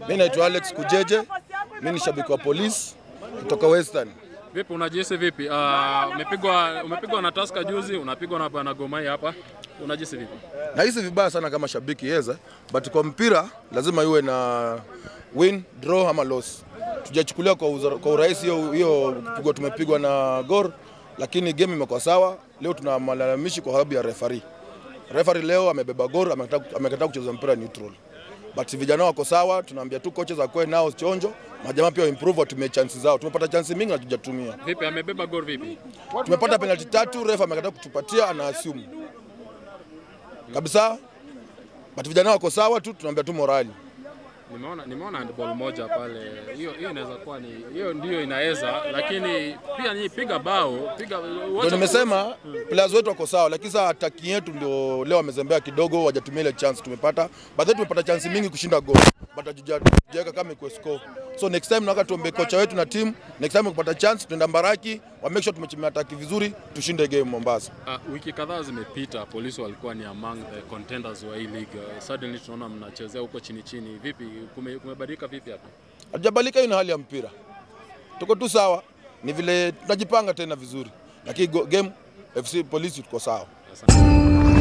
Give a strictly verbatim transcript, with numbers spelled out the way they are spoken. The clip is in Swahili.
Mimi naitwa Alex Kujeje. Mimi ni shabiki wa Police kutoka Western. Vipi unajihisi vipi? Uh, umepigwa umepigwa na Tusker juzi, unapigwa na bana Gomai hapa. Unajihisi vipi? Nahisi vibaya sana kama shabiki yeza, but kwa mpira lazima iwe na win, draw ama loss. Tujachukulia kwa kwa urahisi hiyo hiyo kupigwa tumepigwa na Gor, lakini game imekuwa sawa. Leo tuna malalamishi kwa sababu ya referee. Referee leo amebeba Gor, amekataa amekataa kucheza mpira neutral. But vijana wako sawa, tunaambia tu coaches akwe nao chonjo, majamaa pia improve watumie chances zao. Tumepata chance mingi na tujatumia. Vipi amebeba Gor vipi? Tumepata penalty tatu, refa amekataa kutupatia, ana assume. Kabisa. But vijana wako sawa tu, tunaambia tu morali. Nimeona nimeona handball moja pale. Hiyo hiyo inaweza kuwa ni hiyo ndio inaweza, lakini pia ni piga bao, piga ndio nimesema players wetu wako sawa, lakini sasa attacking yetu ndio leo amezembea kidogo, hawajatumia ile chance tumepata. But then tumepata chance mingi kushinda goal. But hatujaweka kama iko score. So next time nataka tuombe kocha wetu na team, next time ukipata chance tuenda Mbaraki, wa make sure tumechimia attack vizuri, tushinde game Mombasa. Uh, wiki kadhaa zimepita, Polisi walikuwa ni among the contenders wa hii league. Uh, suddenly tunaona mnachezea huko chini chini. Vipi kumebadilika vipi hapa? Hatujabadilika, ina hali ya mpira. Tuko tu sawa, ni vile tunajipanga tena vizuri. Lakini game F C Polisi tuko sawa. Asante.